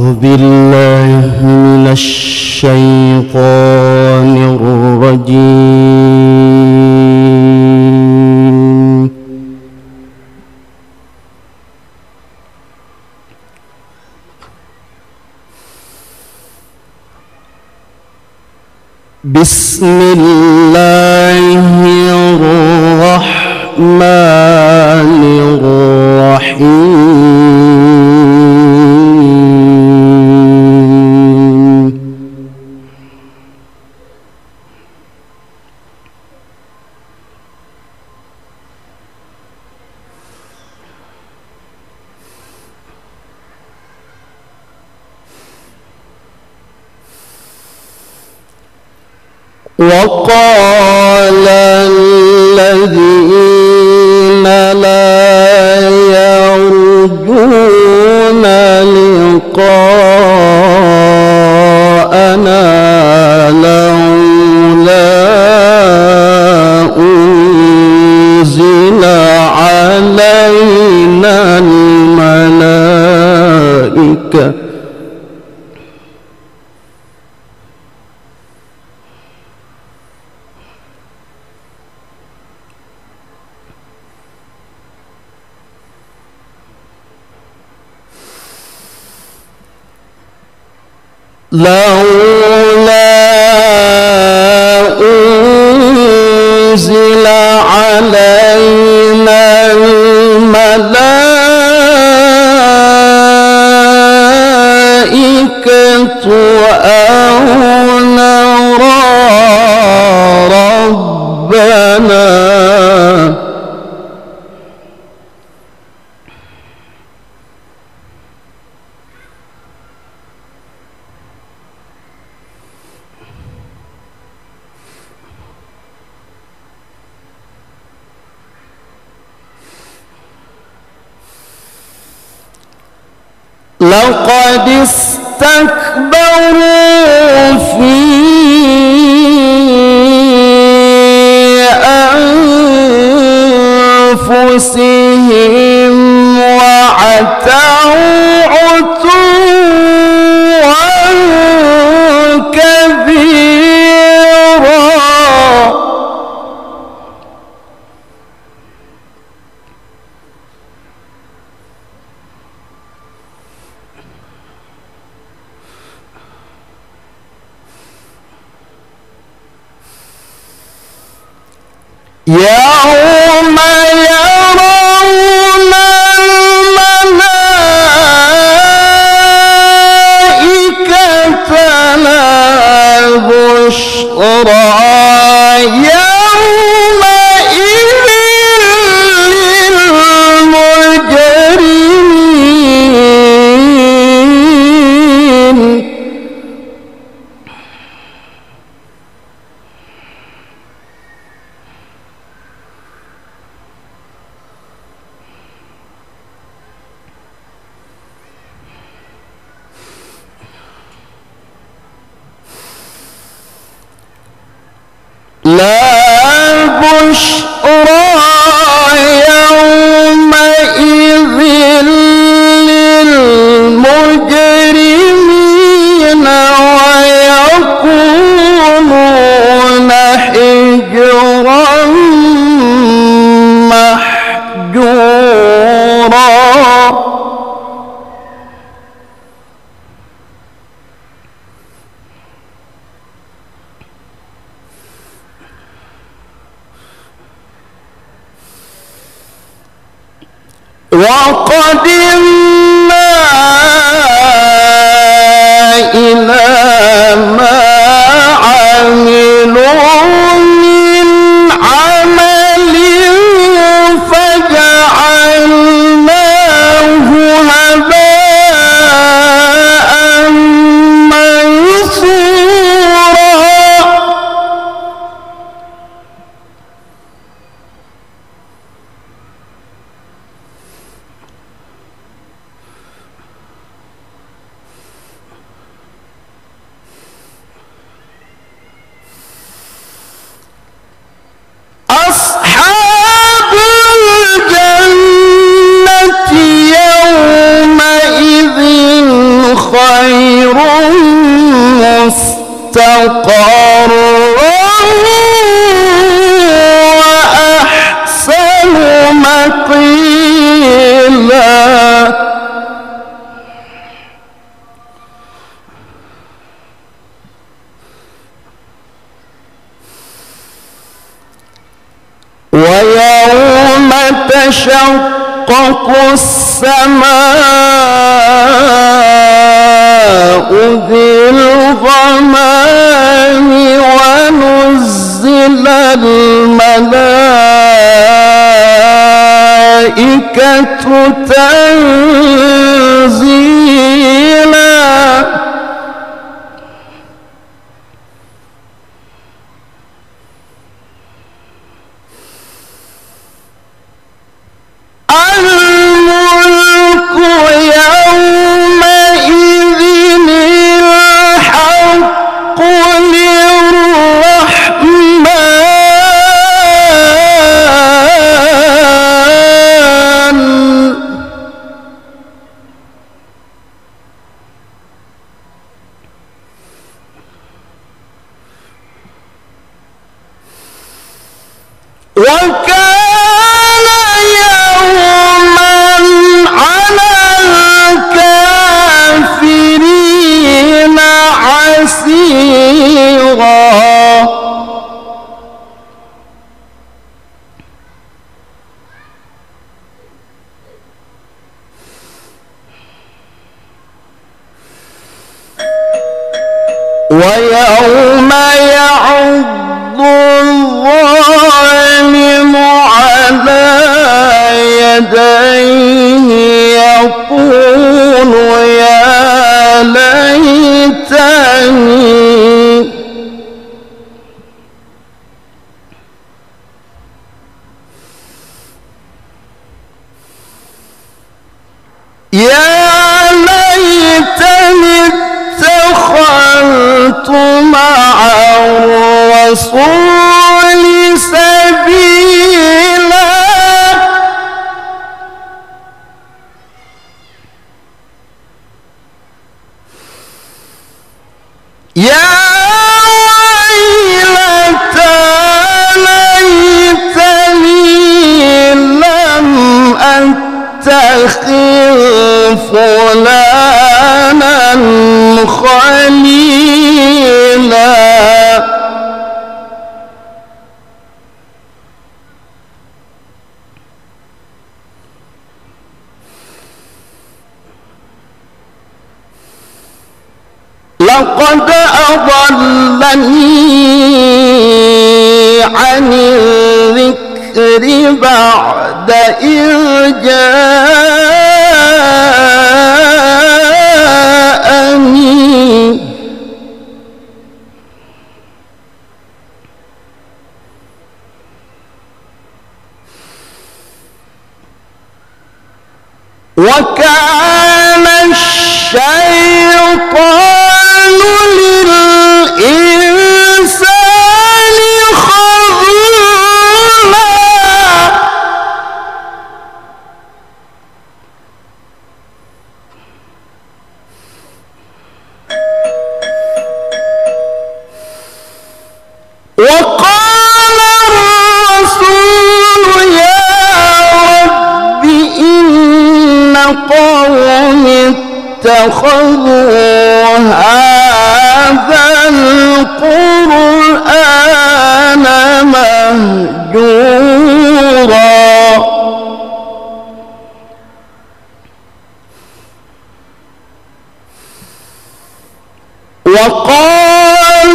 أعوذ بالله من الشيطان الرجيم. بسم الله الرحمن الرحيم. وقال الذين لا يرجون لقاءنا لولا أنزل علينا الملائكة أنزل علينا الملائكة أو نرى ربنا لقد استكبروا في أنفسهم وعتوا عتوا كبيرا. يوم يرون الملائكة لا بشرى يومئذ للمجرمين. لا بشرى يومئذ للمجرمين ويكونون حجرا محجورا. وقدمنا إلى ما عملوا من عمل فجعلناه هباء منثورا. مستقرا وأحسن مقيلا ويوم تشقق السماء بالغمام ونزل الملائكة تنزيلا الملك يومئذ الحق للرحمن وكان يوما على الكافرين عسيرا ويوم يعض الظالم على يديه يقول يا ليتني اتخذت مع الرسول سبيلا يا ويلتى ليتني لم أتخذ فلانا خليلا لقد أضلني عن الذكر بعد إذ جاءني وكان الشيطان للإنسان خذولا وقال الرسول يا رب إن قومي اتخذوا هذا القرآن مهجورا وقال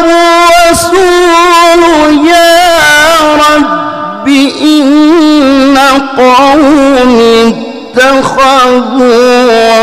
الرسول يا رب إن قومي اتخذوا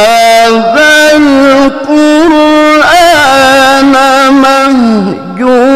هذا القرآن مهجورا